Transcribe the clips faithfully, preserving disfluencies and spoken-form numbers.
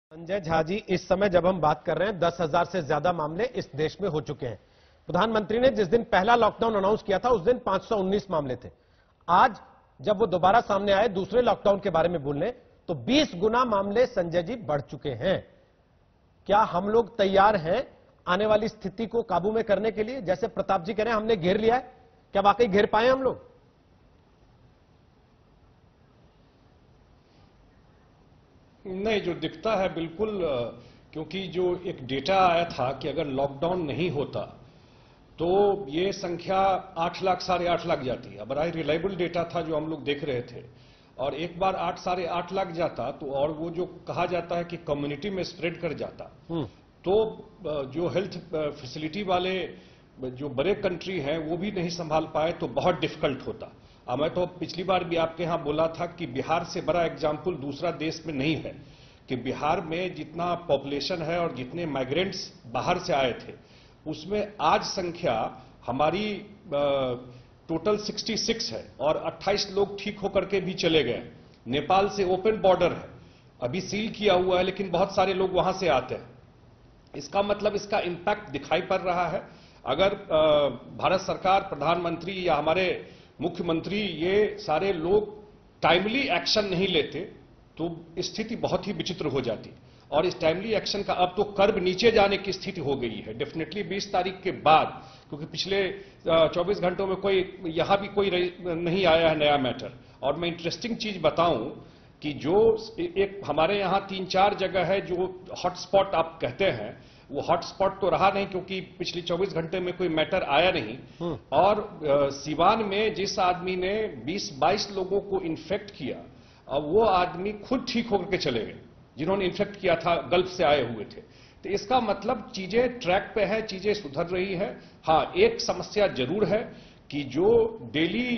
संजय झा जी, इस समय जब हम बात कर रहे हैं दस हजार से ज्यादा मामले इस देश में हो चुके हैं। प्रधानमंत्री ने जिस दिन पहला लॉकडाउन अनाउंस किया था उस दिन पांच सौ उन्नीस मामले थे। आज जब वो दोबारा सामने आए दूसरे लॉकडाउन के बारे में बोलने, तो बीस गुना मामले संजय जी बढ़ चुके हैं। क्या हम लोग तैयार हैं आने वाली स्थिति को काबू में करने के लिए? जैसे प्रताप जी कह रहे हैं हमने घेर लिया है, क्या वाकई घेर पाए हम लोग? नहीं, जो दिखता है बिल्कुल, क्योंकि जो एक डेटा आया था कि अगर लॉकडाउन नहीं होता तो ये संख्या आठ लाख साढ़े आठ लाख जाती है। बड़ा ही रिलायबल डेटा था जो हम लोग देख रहे थे। और एक बार आठ साढ़े आठ लाख जाता तो, और वो जो कहा जाता है कि कम्युनिटी में स्प्रेड कर जाता, तो जो हेल्थ फैसिलिटी वाले जो बड़े कंट्री हैं वो भी नहीं संभाल पाए तो बहुत डिफिकल्ट होता। मैं तो पिछली बार भी आपके यहां बोला था कि बिहार से बड़ा एग्जाम्पल दूसरा देश में नहीं है, कि बिहार में जितना पॉपुलेशन है और जितने माइग्रेंट्स बाहर से आए थे उसमें आज संख्या हमारी टोटल छियासठ है और अट्ठाईस लोग ठीक होकर के भी चले गए। नेपाल से ओपन बॉर्डर है, अभी सील किया हुआ है, लेकिन बहुत सारे लोग वहां से आते हैं। इसका मतलब इसका इंपैक्ट दिखाई पड़ रहा है। अगर भारत सरकार, प्रधानमंत्री या हमारे मुख्यमंत्री ये सारे लोग टाइमली एक्शन नहीं लेते तो स्थिति बहुत ही विचित्र हो जाती। और इस टाइमली एक्शन का अब तो कर्व नीचे जाने की स्थिति हो गई है डेफिनेटली बीस तारीख के बाद, क्योंकि पिछले चौबीस घंटों में कोई यहां भी कोई नहीं आया है नया मैटर। और मैं इंटरेस्टिंग चीज बताऊं कि जो एक हमारे यहां तीन चार जगह है जो हॉटस्पॉट आप कहते हैं, वो हॉटस्पॉट तो रहा नहीं क्योंकि पिछले चौबीस घंटे में कोई मैटर आया नहीं। और सिवान में जिस आदमी ने बीस बाईस लोगों को इन्फेक्ट किया, अब वो आदमी खुद ठीक होकर के चले गए जिन्होंने इन्फेक्ट किया था, गल्फ से आए हुए थे। तो इसका मतलब चीजें ट्रैक पे है, चीजें सुधर रही है। हाँ, एक समस्या जरूर है कि जो डेली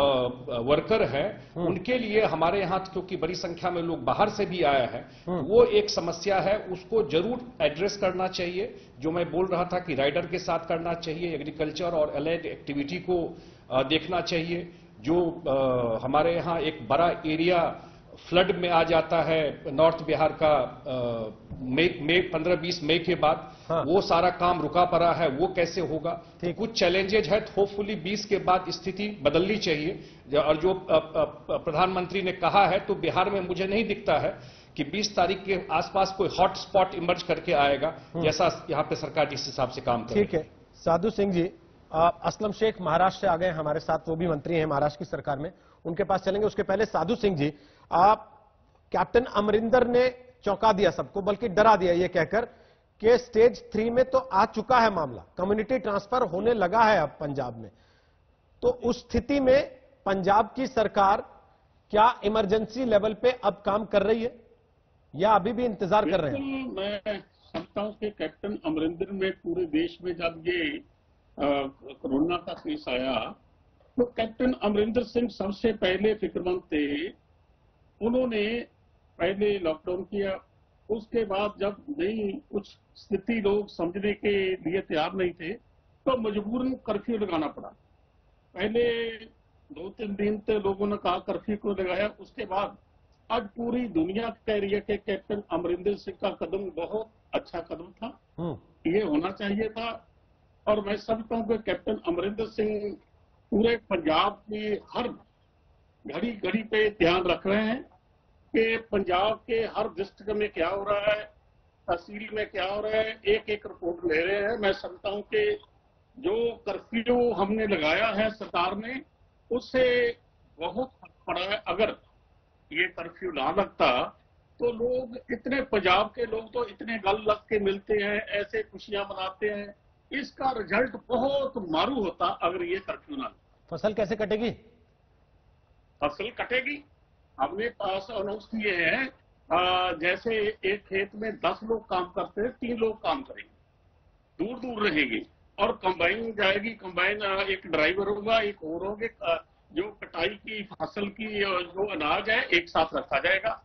वर्कर हैं उनके लिए हमारे यहां, क्योंकि बड़ी संख्या में लोग बाहर से भी आया है, वो एक समस्या है, उसको जरूर एड्रेस करना चाहिए। जो मैं बोल रहा था कि राइडर के साथ करना चाहिए, एग्रीकल्चर और एलाइड एक्टिविटी को आ, देखना चाहिए। जो आ, हमारे यहां एक बड़ा एरिया फ्लड में आ जाता है नॉर्थ बिहार का मई मई पंद्रह बीस मई के बाद, हाँ। वो सारा काम रुका पड़ा है, वो कैसे होगा? तो कुछ चैलेंजेज है, होपफुली बीस के बाद स्थिति बदलनी चाहिए। और जो प्रधानमंत्री ने कहा है तो बिहार में मुझे नहीं दिखता है कि बीस तारीख के आसपास कोई हॉट स्पॉट इमर्ज करके आएगा, जैसा यहाँ पे सरकार जिस हिसाब से काम कर रही है। ठीक है, साधु सिंह जी, असलम शेख महाराष्ट्र से आ गए हमारे साथ, वो भी मंत्री हैं महाराष्ट्र की सरकार में, उनके पास चलेंगे। उसके पहले साधु सिंह जी, आप कैप्टन अमरिंदर ने चौंका दिया सबको, बल्कि डरा दिया ये कहकर कि स्टेज थ्री में तो आ चुका है मामला, कम्युनिटी ट्रांसफर होने लगा है अब पंजाब में। तो उस स्थिति में पंजाब की सरकार क्या इमरजेंसी लेवल पे अब काम कर रही है या अभी भी इंतजार कर रहे हैं? मैं समझता हूं कि कैप्टन अमरिंदर में पूरे देश में जब ये कोरोना का केस आया तो कैप्टन अमरिंदर सिंह सबसे पहले फिक्रमंद थे। उन्होंने पहले लॉकडाउन किया, उसके बाद जब नहीं कुछ स्थिति लोग समझने के लिए तैयार नहीं थे तो मजबूरन कर्फ्यू लगाना पड़ा। पहले दो तीन दिन तक लोगों ने कहा कर्फ्यू को लगाया, उसके बाद आज पूरी दुनिया कह रही है कि कैप्टन अमरिंदर सिंह का कदम बहुत अच्छा कदम था, ये होना चाहिए था। और मैं समझता हूं कि कैप्टन अमरिंदर सिंह पूरे पंजाब की हर घड़ी घड़ी पे ध्यान रख रहे हैं कि पंजाब के हर डिस्ट्रिक्ट में क्या हो रहा है, तहसील में क्या हो रहा है, एक एक रिपोर्ट ले रहे हैं। मैं समझता हूं कि जो कर्फ्यू हमने लगाया है सरकार ने, उससे बहुत फर्क पड़ा है। अगर ये कर्फ्यू ना लगता तो लोग इतने, पंजाब के लोग तो इतने गल लग के मिलते हैं, ऐसे खुशियां मनाते हैं, इसका रिजल्ट बहुत मारू होता अगर ये कर्फ्यू ना लगता। फसल कैसे कटेगी? फसल कटेगी, हमने पास अनाउंस किए हैं। जैसे एक खेत में दस लोग काम करते हैं, तीन लोग काम करेंगे, दूर दूर रहेंगे, और कंबाइन जाएगी। कंबाइन एक ड्राइवर होगा, एक और होंगे, जो कटाई की फसल की जो अनाज है एक साथ रखा जाएगा।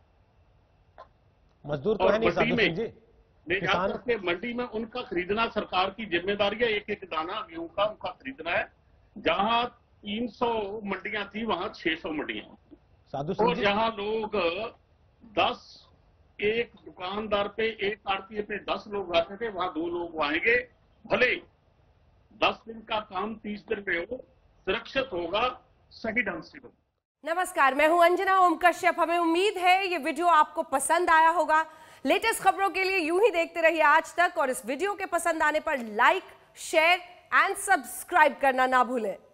मजदूर तो है नहीं साधु सिंह जी, ले जाकर के मंडी में उनका खरीदना सरकार की जिम्मेदारी है। एक एक दाना गेहूं का उनका खरीदना है। जहां तीन सौ मंडियां थी वहां छह सौ मंडियां, साधु सिंह और जहां लोग दस एक दुकानदार पे, एक आड़ती पे दस लोग आते थे, वहां दो लोग आएंगे। भले दस दिन का काम तीस दिन में हो, सुरक्षित होगा, सही ढंग से होगा। नमस्कार, मैं हूं अंजना ओम कश्यप। हमें उम्मीद है ये वीडियो आपको पसंद आया होगा। लेटेस्ट खबरों के लिए यूं ही देखते रहिए आज तक, और इस वीडियो के पसंद आने पर लाइक, शेयर एंड सब्सक्राइब करना ना भूलें।